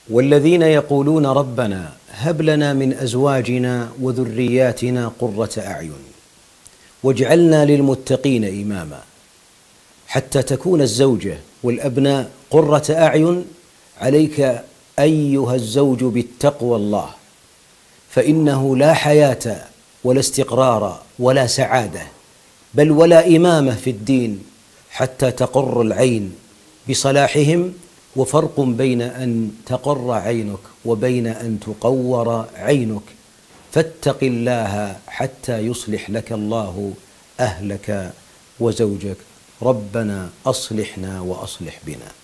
والذين يقولون ربنا هب لنا من أزواجنا وذرياتنا قرة أعين واجعلنا للمتقين إماما. حتى تكون الزوجة والأبناء قرة أعين عليك أيها الزوج بالتقوى الله، فإنه لا حياة ولا استقرار ولا سعادة بل ولا إمامة في الدين حتى تقر العين بصلاحهم، وفرق بين أن تقر عينك وبين أن تقور عينك. فاتق الله حتى يصلح لك الله أهلك وزوجك. ربنا أصلحنا وأصلح بنا.